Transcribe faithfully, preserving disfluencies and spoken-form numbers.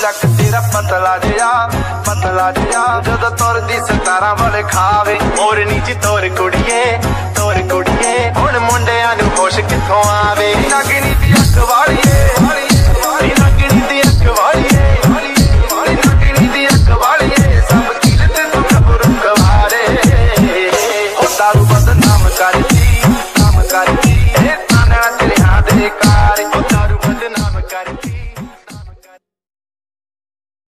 ਲੱਕ ਤੇਰਾ ਪਤਲਾ ਜਿਹਾ पतला जिहा जदों तुरदी सतारां वाले खावे मोरनी च तोर कुड़िए तोर